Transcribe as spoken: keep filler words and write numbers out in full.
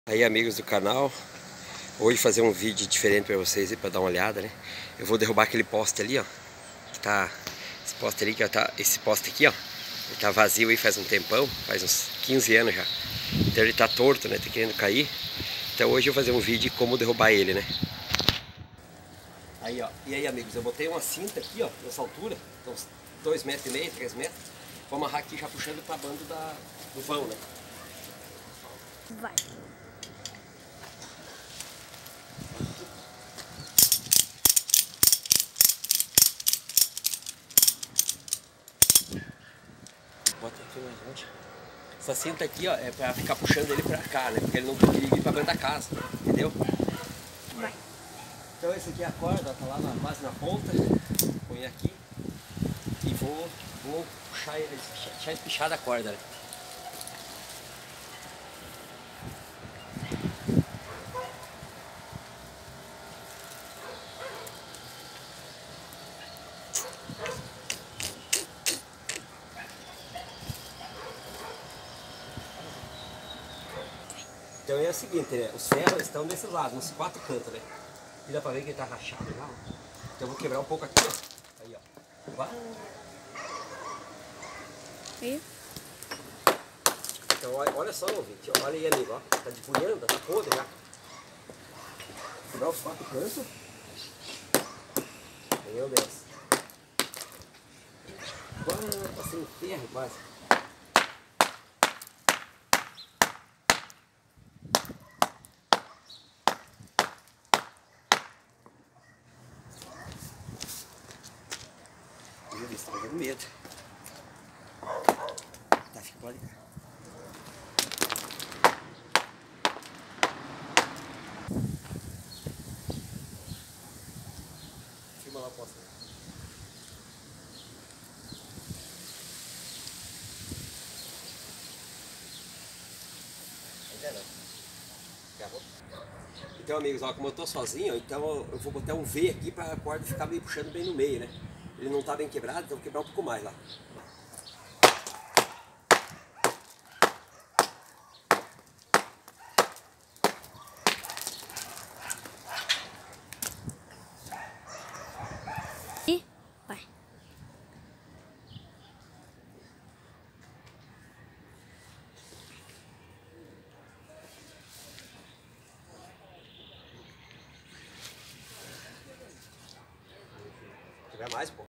Aí, amigos do canal, hoje fazer um vídeo diferente para vocês aí, para dar uma olhada, né? Eu vou derrubar aquele poste ali, ó, que tá, esse poste ali, que tá, esse poste aqui, ó, ele tá vazio aí faz um tempão, faz uns quinze anos já. Então ele tá torto, né, tá querendo cair. Então hoje eu vou fazer um vídeo de como derrubar ele, né? Aí, ó, e aí, amigos, eu botei uma cinta aqui, ó, nessa altura, uns dois metros e meio, três metros. Vou amarrar aqui já puxando pra banda da, do vão, né? Vai. Bota aqui mais longe. Essa cinta aqui, ó, é pra ficar puxando ele pra cá, né? Porque ele não tem que ir pra dentro da casa, entendeu? Vai. Então esse aqui é a corda, tá lá na, quase na ponta. Põe aqui e vou, vou puxar ele, deixar espichar da corda, né? Então é o seguinte, né? Os ferros estão desse lado, nos quatro cantos, né? E dá pra ver que ele tá rachado já, ó. Então eu vou quebrar um pouco aqui, ó. Aí, ó. Vai. E? Então olha, olha só, ouvinte. Olha aí, amigo, ó. Tá debulhando, tá podre já. Quebrar os quatro cantos. Meu Deus. Quase, tá sem ferro quase. Meu Deus, tá dando medo. Tá, fica pode cá. Filma lá, posso. Ainda não. Acabou. Então, amigos, ó, como eu tô sozinho, então eu vou botar um V aqui pra a corda ficar meio puxando bem no meio, né? Ele não tá bem quebrado, então eu vou quebrar um pouco mais lá. E? Vai. Quebrar mais, pô.